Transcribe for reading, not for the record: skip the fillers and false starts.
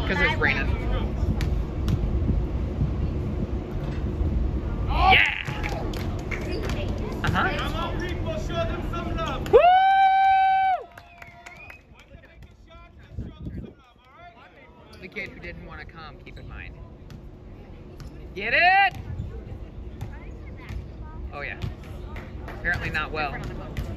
Because it's raining. Yeah! Uh-huh. Woo! The kid who didn't want to come, keep in mind. Get it? Oh yeah. Apparently not well.